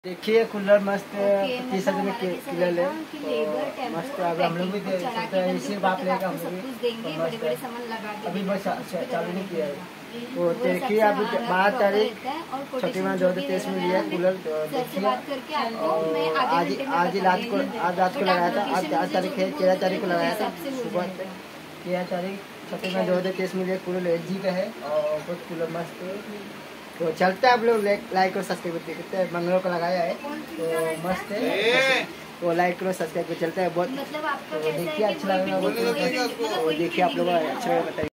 देखिए कूलर मस्त 30 में कूलर है तो मस्त। अब हम लोग भी इसी बात लेकर हम लोग अभी बस चालू नहीं किया है। तो देखिए अब 12 तारीख 6 माह 2023 में लिया कूलर। तो देखिए और आज रात को लगाया था। आज तारीख है 13 तारीख को लगाया था सुबह 13 तारीख 6 माह 2023 में लिया कूलर LG का है और बहुत कूलर मस्त है। तो चलते हैं आप लोग लाइक और सब्सक्राइब करते हैं। मंगलों का लगाया है तो मस्त है। तो लाइक करो सब्सक्राइब कर चलता है बहुत। तो देखिए अच्छा लगेगा। देखिए आप लोग अच्छा लगेगा बताइए।